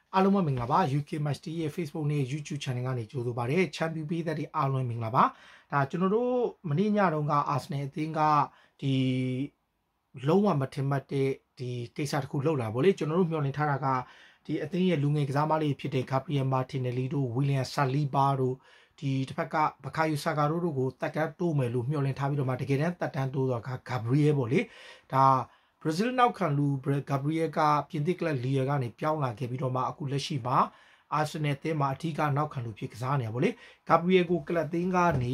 အားလုံးပဲမင်္ဂလာပါ UK Match ရဲ့ Facebook နဲ့ YouTube Channel ကနေကြိုဆိုပါရစေ Champion ပေးသက်တွေအားလုံးမင်္ဂလာပါဒါကျွန်တော်တို့မနေ့ညတုန်းက Arsenal အသင်းကဒီလုံးဝမထင်မှတ်တဲ့ဒီကိစ္စတစ်ခုလှုပ်လာဗောလေကျွန်တော်တို့မျှော်လင့်ထားတာကဒီအသင်းရဲ့လူငယ်ကစားမလေးဖြစ်တဲ့ Gabriel Martinelli တို့ William Saliba တို့ဒီတစ်ဖက်က Bukayo Saka တို့ကိုတက်တန်းတိုးမယ်လို့မျှော်လင့်ထားပြီးတော့မှတကယ်တမ်းတက်တန်းတိုးတော့ Gabriel ဗောလေဒါဘရာဇီးနောက်ခံလူ Gabriel ကပြင်သစ်ကလပ်လီယာကနေပြောင်းလာခဲ့ပြီးတော့မှအခုလက်ရှိမှာအာဆင်နယ်အသင်းမှာအထူးကနောက်ခံလူဖြစ်ကစားနေရပါလေ Gabriel ကိုကလပ်သင်းကနေ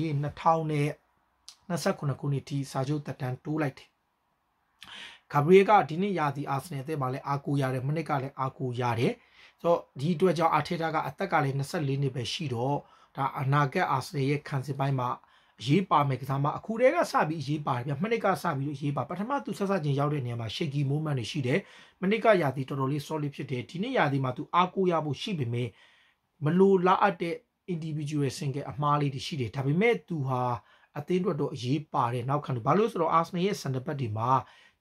2029ခုနှစ်ထိစာချုပ်တက်တန်းတိုးလိုက်တယ် Gabriel ကဒီနေ့ရာသီအာဆင်နယ်အသင်းမှာလည်းအားကိုးရတယ်မနစ်ကလည်းအားကိုးရတယ်ဆိုတော့ဒီအတွက်ကြောင့်အာထေတာကအသက်ကလည်း24နှစ်ပဲရှိတော့ဒါအနာဂတ်အာဆင်နယ်ရဲ့ခံစစ်ပိုင်းမှာအရေးပါမယ်ကစားမအခုတည်းကစပြီးအရေးပါတယ်ဗျမနစ်ကစပြီးအရေးပါပထမသူဆက်ဆက်ချင်းရောက်တဲ့နေရာမှာ shaky moment တွေရှိတယ်မနစ်ကရာသီတော်တော်လေး solid ဖြစ်တယ်ဒီနေ့ရာသီမှာသူအားကိုးရဖို့ရှိပေမဲ့မလိုလားအပ်တဲ့ individual single အမှားလေးတွေရှိတယ်ဒါပေမဲ့သူဟာအသင်းအတွက်တော့အရေးပါတယ်နောက်ခံဘာလို့ဆိုတော့ Arsenal ရဲ့ center back တွေမှာဒီ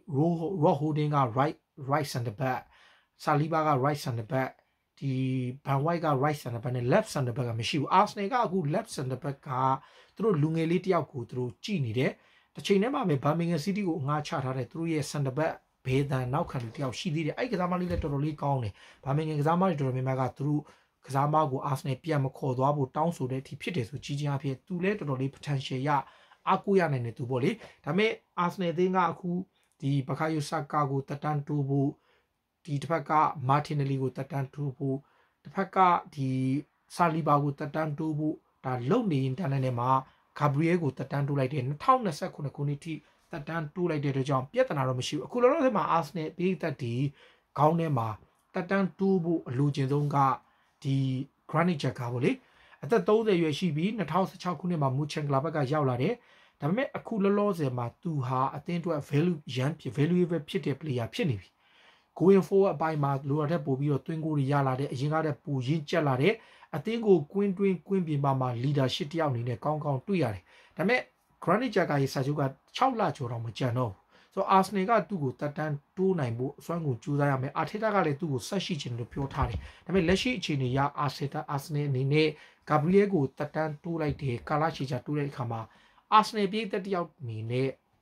Rob Holding က right center back Saliba က right center back ဒီ Van White က right center back နဲ့ left center back ကမရှိဘူး Arsenal ကအခု left center back ကသူတို့လူငယ်လေးတယောက်ကိုသူတို့ကြည်နေတယ်တစ်ချိန်တည်းမှာပဲ Birmingham City ကိုအငှားချထားတဲ့သူတို့ရဲ့ center back ဘေးဒန်နောက်ခံလူတယောက်ရှိသေးတယ်အဲ့ကစားမလေးလည်းတော်တော်လေးကောင်းတယ် Birmingham ကစားမတွေတော်တော်များများကသူတို့ကစားမကို Arsenal ပြန်မခေါ်သွားဖို့တောင်းဆိုတဲ့အထိဖြစ်တယ်ဆိုကြီးကြီးအဖြစ်သူလည်းတော်တော်လေး potential ရအားကိုးရနိုင်တယ်သူပေါ့လေဒါပေမဲ့ Arsenal အသင်းကအခုဒီ Bukayo Saka ကိုတက်တန်းတိုးဖို့ဒီတစ်ဖက်က Martinelli ကိုတက်တန်းတိုးဖို့တစ်ဖက်ကဒီ Saliba ကိုတက်တန်းတိုးဖို့ဒါလုံနေရင်တန်းတဲ့မှာ Gabriel ကိုတက်တန်းတိုးလိုက်တယ်2029ခုနှစ်ထိတက်တန်းတိုးလိုက်တဲ့အတွက်ကြောင့်ပြဿနာတော့မရှိဘူးအခုလောလောဆယ်မှာ Arsenal ပြည်သက်ဒီခေါင်းထဲမှာတက်တန်းတိုးဖို့အလိုချင်ဆုံးကဒီ Granit Xhaka ပေါ့လေအသက်30ရွယ်ရှိပြီး2016ခုနှစ်မှာ Mönchengladbach ကရောက်လာတယ်ဒါပေမဲ့အခုလောလောဆယ်မှာသူဟာအသင်းအတွက် valuable ဖြစ်တဲ့ player ဖြစ်နေပြီ going forward အပိုင်းမှာလိုအပ်တဲ့ပို့ပြီးတော့တွင်းကိုတွေရလာတဲ့အရင်ကတည်းကပူရင်းကျက်လာတဲ့အသင်းကိုကွင်းတွင်းကွင်းပြင်ပါမှာ leadership တယောက်အနေနဲ့ကောင်းကောင်းတွေ့ရတယ်ဒါပေမဲ့ Granit Xhaka ရဲ့စာချုပ်က6လကျော်တော့မကျန်တော့ဘူးဆိုတော့ Arsenal ကသူ့ကိုတက်တန်းတိုးနိုင်ဖို့အစွမ်းကုန်ကြိုးစားရမယ် Arteta ကလည်းသူ့ကိုဆက်ရှိချင်လို့ပြောထားတယ်ဒါပေမဲ့လက်ရှိအခြေအနေရ Arsenal အနေနဲ့ Gabriel ကိုတက်တန်းတိုးလိုက်တယ်ကာလာချီချာတိုးတဲ့အခါမှာ Arsenal ပြည်သက်တယောက်အနေနဲ့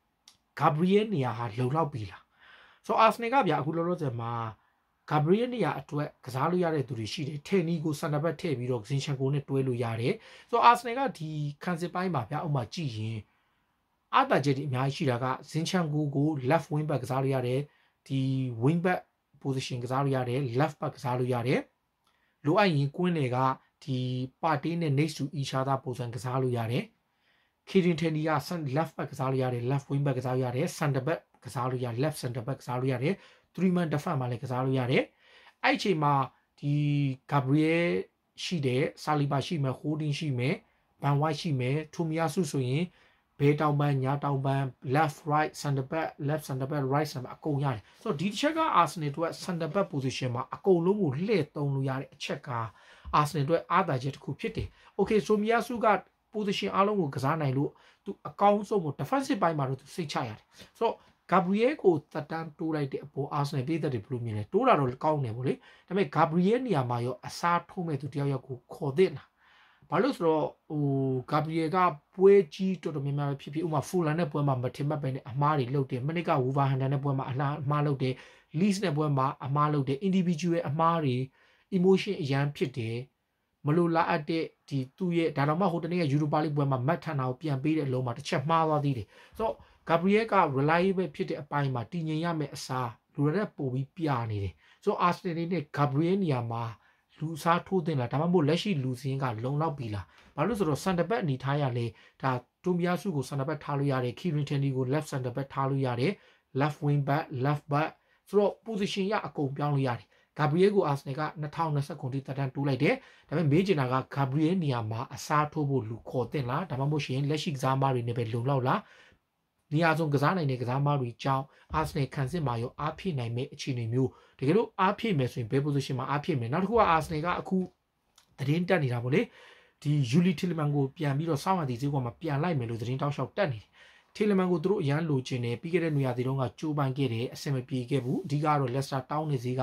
Gabriel နေရာဟာလုံလောက်ပြီလားဆိုတော့ Arsenal ကဗျာအခုလောလောဆယ်မှာ Gabriel နေရာအတွက်ကစားလို့ရတဲ့သူတွေရှိတယ်ထဲနီကိုစန်တာဘက်ထည့်ပြီးတော့ Zinchenko နဲ့တွဲလို့ရတယ်ဆိုတော့ Arsenal ကဒီခံစစ်ပိုင်းမှာဗျာဥမာကြည့်ရင်အတားချက်တွေအများကြီးရှိတာက Zinchenko ကို left wing back ကစားလို့ရတယ်ဒီ wing back position ကစားလို့ရတယ် left back ကစားလို့ရတယ်လိုအပ်ရင်ကွင်းတွေကဒီပါတီးနဲ့ next to each other ပုံစံကစားလို့ရတယ် Kieran Tierney က left back ကစားလို့ရတယ် left wing back ကစားလို့ရတယ် center back ကစားလို့ရ left center back ကစားလို့ရတယ် three man defense မှာလည်းကစားလို့ရတယ်အဲ့အချိန်မှာဒီ Gabriel ရှိတယ် Saliba ရှိမယ် Holding ရှိမယ် Van White ရှိမယ် Tomiyasu ဆိုရင်ဘေးတောင်ပန်းညာတောင်ပန်း left right center back left center back right center back အကုန်ရတယ်ဆိုတော့ဒီတစ်ချက်က Arsenal တို့က center back position မှာအကုန်လုံးကိုလှည့်သုံးလို့ရတဲ့အချက်က Arsenal တို့အားသာချက်တစ်ခုဖြစ်တယ် Okay Tomiyasu က position အားလုံးကိုကစားနိုင်လို့သူအကောင်းဆုံးကို defensive ပိုင်းမှာတော့သူစိတ်ချရတယ်ဆိုတော့ Gabriel ကိုတက်တန်းတိုးလိုက်တဲ့အပေါ် Arsenal ပြည်သက်တွေဘယ်လိုမြင်လဲတိုးတာတော့ကောင်းတယ်ဗောလေဒါပေမဲ့ Gabriel နေရာမှာရောအစားထိုးမဲ့သူတယောက်ကိုခေါ်သင့်လားဘာလို့ဆိုတော့Gabriel ကပွဲကြီးတော်တော်များများဖြစ်ဖြစ်ဥပမာ Fulham နဲ့ပွဲမှာမထင်မှတ်ပဲနဲ့အမှားတွေလုပ်တယ်မနစ်က Wolverhampton နဲ့ပွဲမှာအမှားလုပ်တယ် Leeds နဲ့ပွဲမှာအမှားလုပ်တယ် individual အမှားတွေ emotion အရန်ဖြစ်တယ်မလိုလားအပ်တဲ့ဒီသူ့ရဲ့ဒါတော့မှဟိုတနေ့က Europa League ပွဲမှာမတ်ထန်တာကိုပြန်ပေးတဲ့အလုံးမှာတစ်ချက်မှားသွားသေးတယ်ဆိုတော့ Gabriel က reliable ဖြစ်တဲ့အပိုင်းမှာတည်ငြိမ်ရမယ့်အစားလူရတဲ့ပို့ပြီးပြနေတယ်ဆိုတော့ Arsenal နဲ့ Gabriel နေရာမှာလူစားထိုးတင်လာဒါမှမဟုတ်လက်ရှိလူစင်းကလုံလောက်ပြီလားဘာလို့ဆိုတော့ center back အနေထားရလေဒါ Tomiyasu ကို center back ထားလို့ရတယ် Kieran Tierney ကို left center back ထားလို့ရတယ် left wing back left back ဆိုတော့ position ရအကုန်ပြောင်းလို့ရတယ် Gabriel ကို Arsenal က2020ခုနှစ်တက်တန်းတိုးလိုက်တယ်ဒါပေမဲ့မေးချင်တာက Gabriel နေရာမှာအစားထိုးဖို့လူခေါ်တင်လားဒါမှမဟုတ်ရှင်လက်ရှိကစားမတွေနဲ့ပဲလုံလောက်လားနေရာဆုံးကစားနိုင်တဲ့ကစားမတွေကြောင်း Arsenal ခံစစ်မှာရောအားဖြည့်နိုင်မဲ့အခြေအနေမျိုးတကယ်လို့အားဖြည့်မယ်ဆိုရင်ဘယ် position မှာအားဖြည့်မယ်နောက်တစ်ခုက Arsenal ကအခုသတင်းတက်နေတာပေါ့လေဒီ Yuli Tielemans ကိုပြန်ပြီးတော့စောင့်ရသည်ဈေးကွာမှာပြန်လိုက်မယ်လို့သတင်းတောက်လျှောက်တက်နေတယ် Tielemans ကိုသူတို့အရန်လိုချင်တယ်ပြီးခဲ့တဲ့နေရာဒီတုန်းကကြိုးပမ်းခဲ့တယ်အဆင်မပြေခဲ့ဘူးအဓိကတော့ Leicester တောင်းနေဈေးက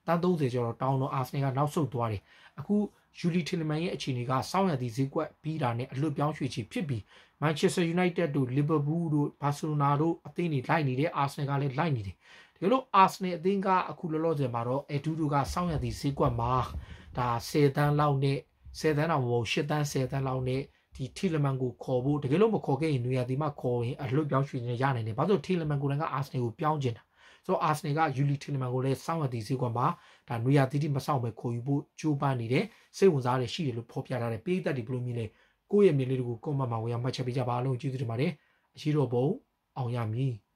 တန်း30ကျော်တော့တောင်းတော့အာဆနယ်ကနောက်ဆုတ်သွားတယ်အခုယူလီတီလမန်ရဲ့အခြေအနေကစောင့်ရသည်ဈေးကွက်ပြီးတာနဲ့အလွတ်ပြောင်းရွှေ့ချီဖြစ်ပြီးမန်ချက်စတာယူနိုက်တက်တို့လီဗာပူးတို့ဘာစီလိုနာတို့အသင်းတွေလိုက်နေတဲ့အာဆနယ်ကလည်းလိုက်နေတယ်ဒီလိုအာဆနယ်အသင်းကအခုလောလောဆယ်မှာတော့အတူတူကစောင့်ရသည်ဈေးကွက်မှာဒါ10တန်းလောက်နဲ့10တန်းတော့မဟုတ်10တန်း10တန်းလောက်နဲ့ဒီထီလမန်ကိုခေါ်ဖို့တကယ်လို့မခေါ်ခဲ့ရင်နွေရာသီမှာခေါ်ရင်အလွတ်ပြောင်းရွှေ့နေရနိုင်တယ်ဘာလို့ထီလမန်ကိုလည်းကအာဆနယ်ကိုပြောင်းကျင်တာဆိုတော့အာဆနယ်ကယူလီထီလမန်ကိုလည်းစောင့်ရသည်ဈေးကွက်မှာဒါနွေရာသီတိမဆောင်ပဲခေါ်ယူဖို့ကြိုးပမ်းနေတယ်စိတ်ဝင်စားရရှိတယ်လို့ဖော်ပြထားတယ်ပေးသက်ဒီဘလိုမျိုးလဲကိုယ့်ရဲ့မြေလေးတွေကိုကွန်မန့်မှာဝင်ရောက်မှတ်ချက်ပေးကြပါလို့ကျေးဇူးတင်ပါတယ်အရှိတော်ဘုံအောင်ရမည်